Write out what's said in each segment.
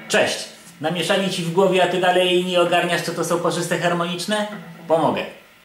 Cześć! Namieszali ci w głowie, a ty dalej nie ogarniasz, co to są parzyste harmoniczne? Pomogę.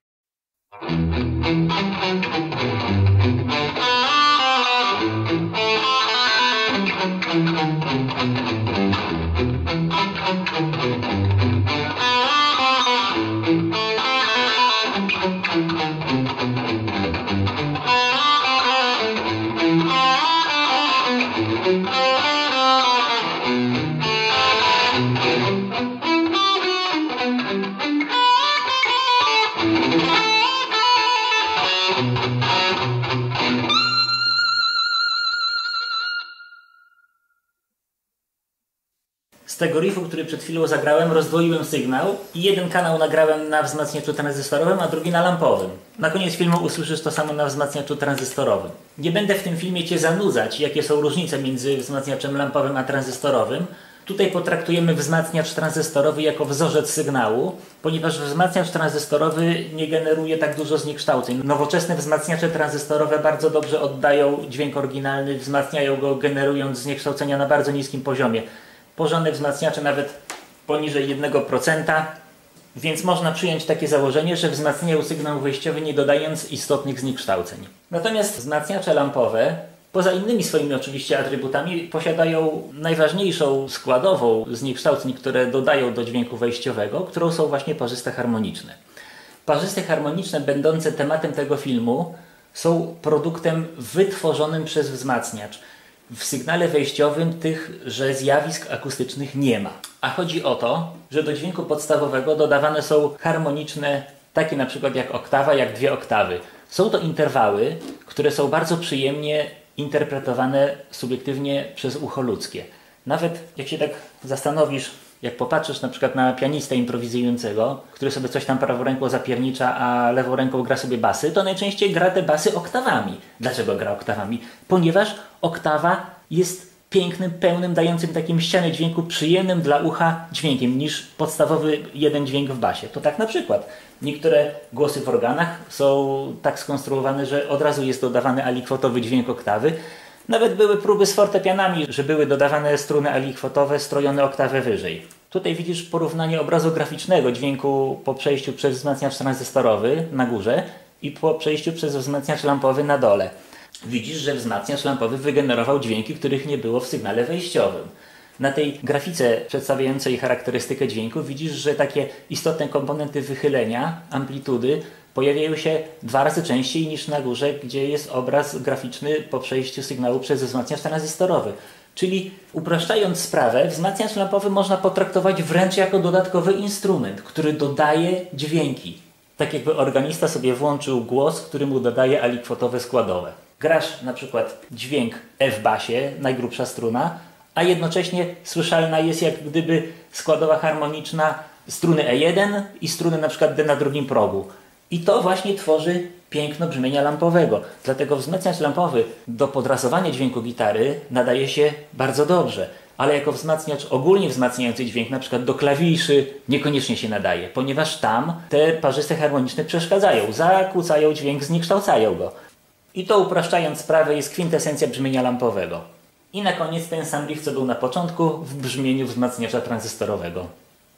Z tego riffu, który przed chwilą zagrałem, rozdwoiłem sygnał i jeden kanał nagrałem na wzmacniaczu tranzystorowym, a drugi na lampowym. Na koniec filmu usłyszysz to samo na wzmacniaczu tranzystorowym. Nie będę w tym filmie Cię zanudzać, jakie są różnice między wzmacniaczem lampowym a tranzystorowym. Tutaj potraktujemy wzmacniacz tranzystorowy jako wzorzec sygnału, ponieważ wzmacniacz tranzystorowy nie generuje tak dużo zniekształceń. Nowoczesne wzmacniacze tranzystorowe bardzo dobrze oddają dźwięk oryginalny, wzmacniają go, generując zniekształcenia na bardzo niskim poziomie. Porządne wzmacniacze nawet poniżej 1%, więc można przyjąć takie założenie, że wzmacniają sygnał wejściowy, nie dodając istotnych zniekształceń. Natomiast wzmacniacze lampowe, poza innymi swoimi oczywiście atrybutami, posiadają najważniejszą składową zniekształceń, które dodają do dźwięku wejściowego, którą są właśnie parzyste harmoniczne. Parzyste harmoniczne, będące tematem tego filmu, są produktem wytworzonym przez wzmacniacz. W sygnale wejściowym tychże zjawisk akustycznych nie ma. A chodzi o to, że do dźwięku podstawowego dodawane są harmoniczne, takie na przykład jak oktawa, jak 2 oktawy. Są to interwały, które są bardzo przyjemnie interpretowane subiektywnie przez ucho ludzkie. Nawet jak się tak zastanowisz, jak popatrzysz na przykład na pianistę improwizującego, który sobie coś tam prawą ręką zapiernicza, a lewą ręką gra sobie basy, to najczęściej gra te basy oktawami. Dlaczego gra oktawami? Ponieważ oktawa jest pięknym, pełnym, dającym takim ścianę dźwięku przyjemnym dla ucha dźwiękiem niż podstawowy jeden dźwięk w basie. To tak na przykład niektóre głosy w organach są tak skonstruowane, że od razu jest dodawany alikwotowy dźwięk oktawy. Nawet były próby z fortepianami, że były dodawane struny alikwotowe strojone oktawę wyżej. Tutaj widzisz porównanie obrazu graficznego dźwięku po przejściu przez wzmacniacz tranzystorowy na górze i po przejściu przez wzmacniacz lampowy na dole. Widzisz, że wzmacniacz lampowy wygenerował dźwięki, których nie było w sygnale wejściowym. Na tej grafice przedstawiającej charakterystykę dźwięku widzisz, że takie istotne komponenty wychylenia, amplitudy pojawiają się 2 razy częściej niż na górze, gdzie jest obraz graficzny po przejściu sygnału przez wzmacniacz tranzystorowy. Czyli upraszczając sprawę, wzmacniacz lampowy można potraktować wręcz jako dodatkowy instrument, który dodaje dźwięki. Tak jakby organista sobie włączył głos, który mu dodaje alikwotowe składowe. Grasz na przykład dźwięk F w basie, najgrubsza struna, a jednocześnie słyszalna jest jak gdyby składowa harmoniczna struny E1 i struny na przykład D na drugim progu. I to właśnie tworzy piękno brzmienia lampowego. Dlatego wzmacniacz lampowy do podrasowania dźwięku gitary nadaje się bardzo dobrze. Ale jako wzmacniacz ogólnie wzmacniający dźwięk, na przykład do klawiszy, niekoniecznie się nadaje, ponieważ tam te parzyste harmoniczne przeszkadzają, zakłócają dźwięk, zniekształcają go. I to upraszczając sprawę jest kwintesencja brzmienia lampowego. I na koniec ten sam riff, co był na początku, w brzmieniu wzmacniacza tranzystorowego.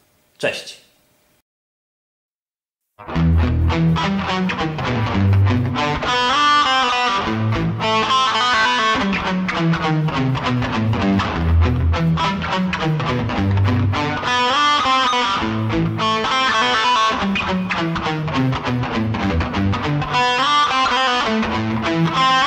Cześć! Ah